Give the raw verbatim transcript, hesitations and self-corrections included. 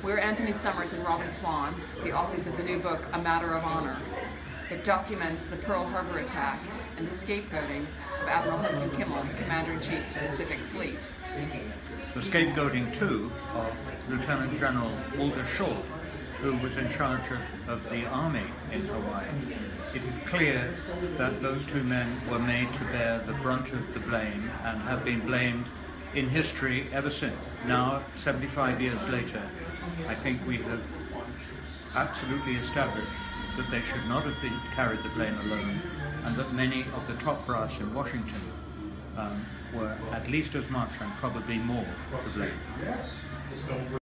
We're Anthony Summers and Robin Swan, the authors of the new book, A Matter of Honor. It documents the Pearl Harbor attack and the scapegoating of Admiral Husband Kimmel, Commander-in-Chief of the Pacific Fleet. The scapegoating, too, of Lieutenant General Walter Shaw, who was in charge of, of the army in Hawaii. It is clear that those two men were made to bear the brunt of the blame and have been blamed in history ever since. Now, seventy-five years later, I think we have absolutely established that they should not have been carried the blame alone, and that many of the top brass in Washington um, were at least as much and probably more to blame.